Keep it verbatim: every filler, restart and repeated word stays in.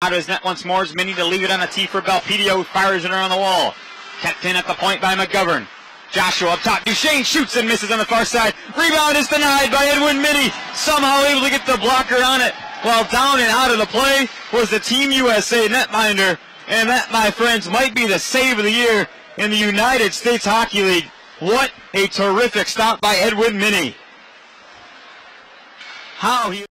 Out of his net once more is Minney to leave it on a tee for Belpedio, who fires it around the wall. Kept in at the point by McGovern. Joshua up top. Duchesne shoots and misses on the far side. Rebound is denied by Edwin Minney. Somehow able to get the blocker on it. While down and out of the play was the Team U S A netminder. And that, my friends, might be the save of the year in the United States Hockey League. What a terrific stop by Edwin Minney. How he